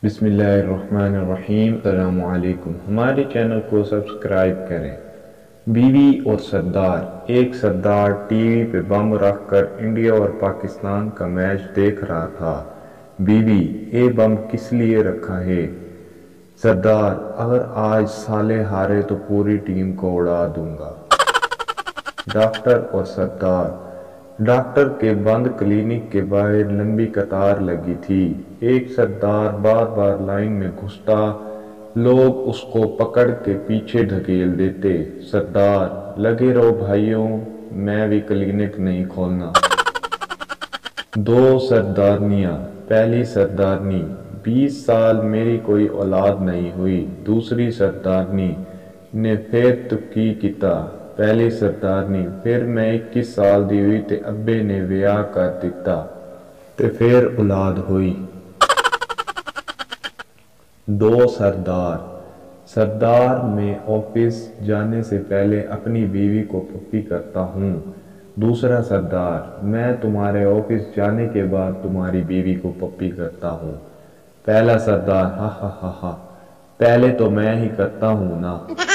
بسم اللہ الرحمن الرحیم۔ السلام علیکم۔ ہمارے چینل کو سبسکرائب کریں۔ بیوی اور سردار۔ ایک سردار ٹی وی پہ بم رکھ کر انڈیا اور پاکستان کا میچ دیکھ رہا تھا۔ بیوی: یہ بم کس لیے رکھا ہے؟ سردار: اگر آج سالے ہارے تو پوری ٹیم کو اڑا دوں گا۔ ڈاکٹر اور سردار۔ ڈاکٹر کے بند کلینک کے باہر لمبی قطار لگی تھی۔ ایک سردار بار بار لائن میں گھستا، لوگ اس کو پکڑ کے پیچھے دھکیل دیتے۔ سردار: لگے رہو بھائیوں، میں بھی کلینک نہیں کھولنا۔ دو سردارنیاں۔ پہلی سردارنی: 20 سال میری کوئی اولاد نہیں ہوئی۔ دوسری سردارنی نے پھر تو کی کیتا۔ پہلی سردارنی: پھر میں 21 سال دی ہوئی تے ابے نے ویاہ کر دیتا تے پھر اولاد ہوئی۔ دو سردار۔ سردار: میں آفس جانے سے پہلے اپنی بیوی کو پپی کرتا ہوں۔ دوسرا سردار: میں تمہارے آفس جانے کے بعد تمہاری بیوی کو پپی کرتا ہوں۔ پہلا سردار: ہا ہا ہا ہا، پہلے تو میں ہی کرتا ہوں نا۔